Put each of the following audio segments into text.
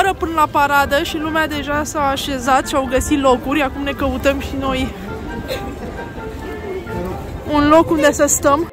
oră până la paradă și lumea deja s-a așezat și au găsit locuri. Acum ne căutăm și noi un loc unde să stăm.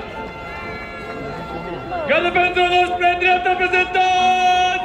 Gata pentru noi spre dreapta, prezentați!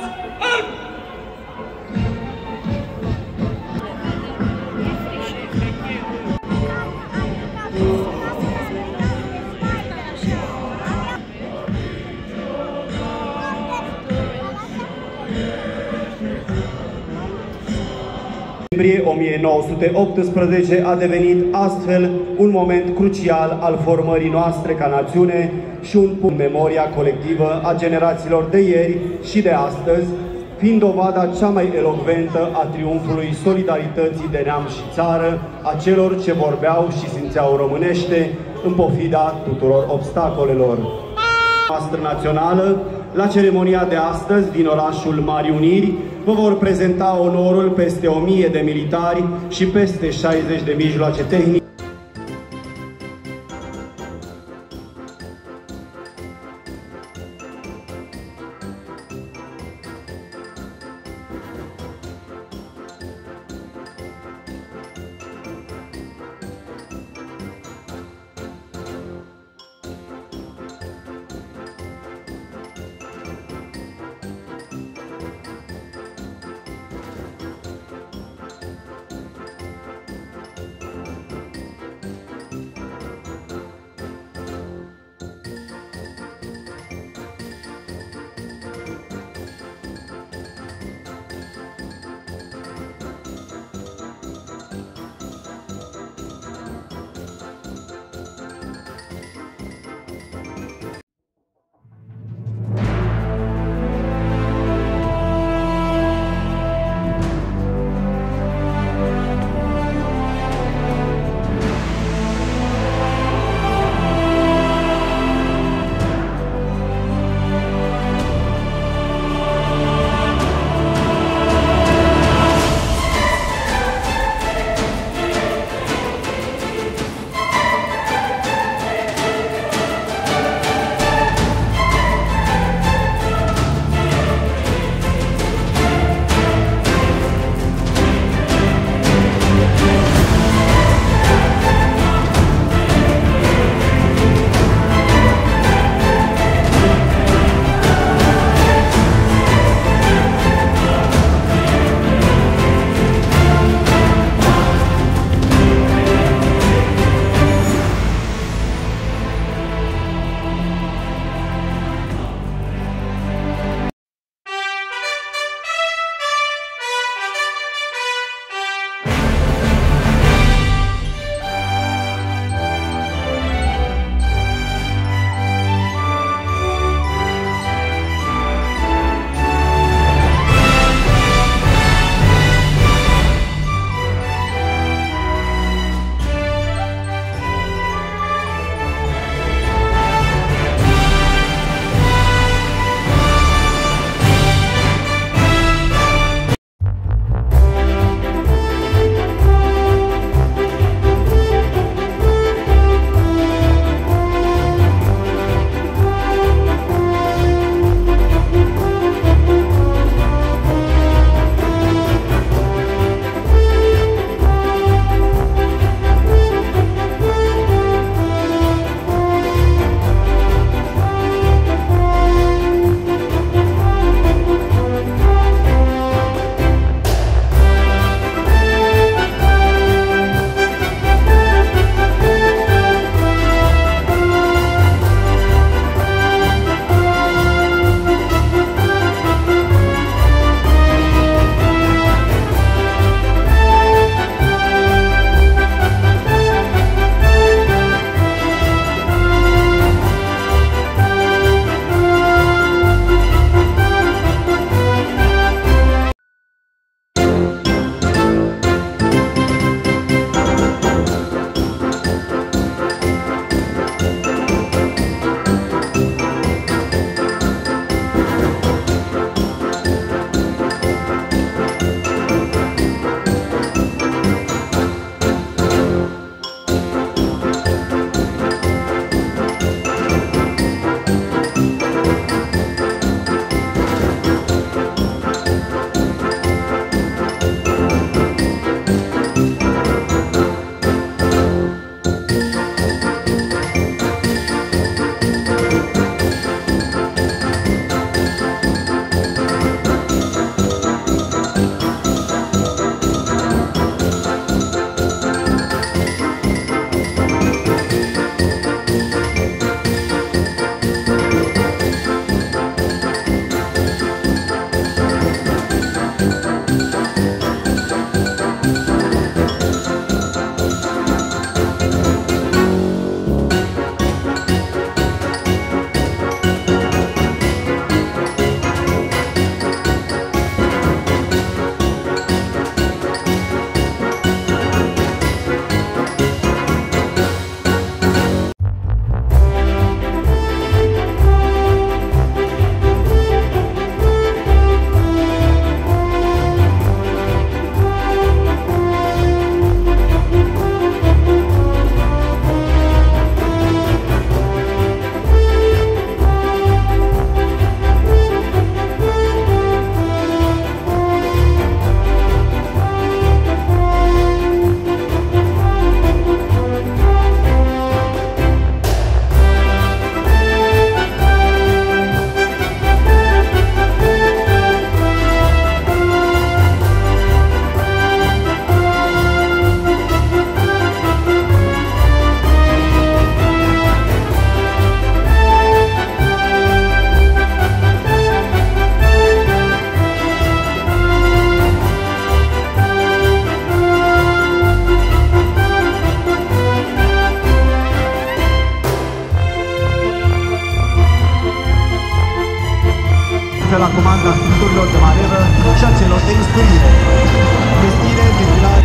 În noiembrie 1918 a devenit astfel un moment crucial al formării noastre ca națiune și un punct în memoria colectivă a generațiilor de ieri și de astăzi, fiind dovada cea mai elocventă a triumfului solidarității de neam și țară a celor ce vorbeau și simțeau românește în pofida tuturor obstacolelor. Noastră națională, la ceremonia de astăzi din orașul Marii Uniri, vă vor prezenta onorul peste 1000 de militari și peste 60 de mijloace tehnice. la comanda structurilor de manevră și a celor de instruire. Vestire, defilare...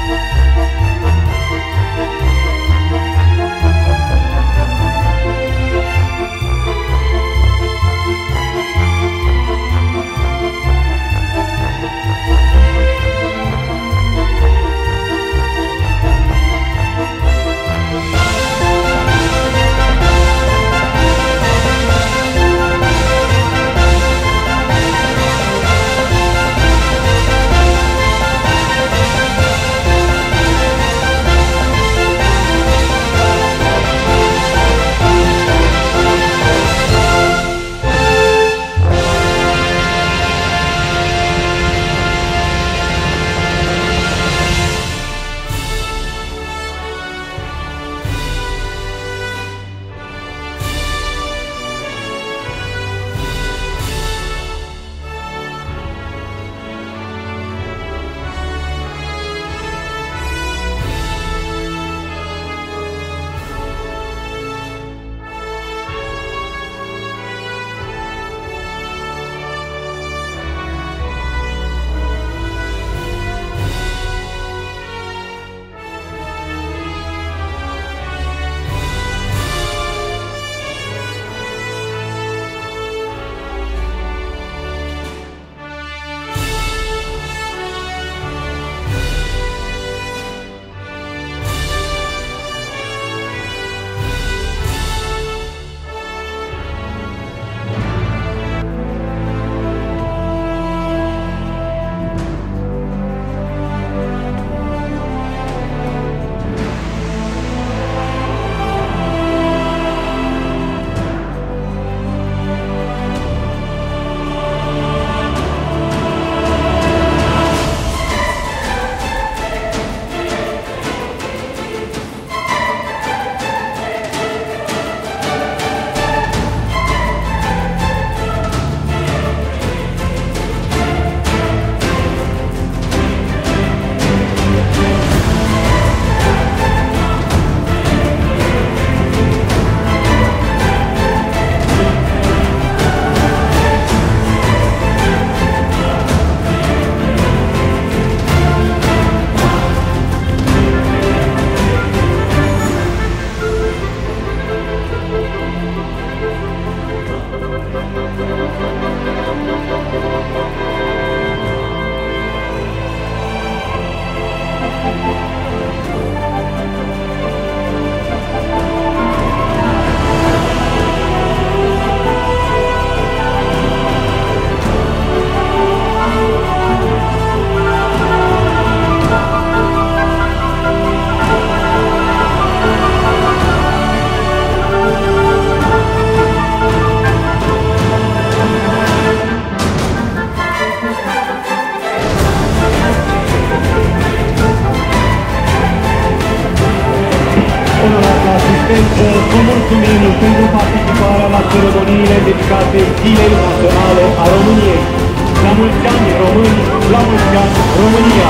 Vă mulțumim pentru participarea la ceremoniile dedicate Zilei Naționale a României. La mulți ani români, la mulți ani România!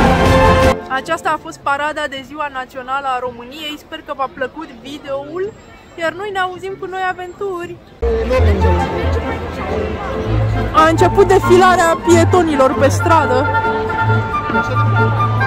Aceasta a fost parada de Ziua Națională a României. Sper că v-a plăcut videoul, iar noi ne auzim cu noi aventuri. A început defilarea pietonilor pe stradă.